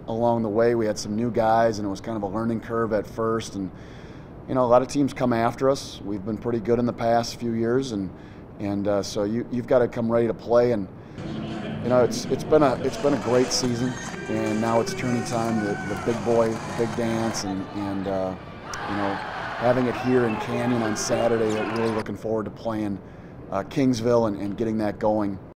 along the way. We had some new guys, and it was kind of a learning curve at first. And a lot of teams come after us. We've been pretty good in the past few years, and so you've got to come ready to play. And it's been a great season, and now it's turning time. The big dance, and having it here in Canyon on Saturday. Really looking forward to playing Kingsville and getting that going.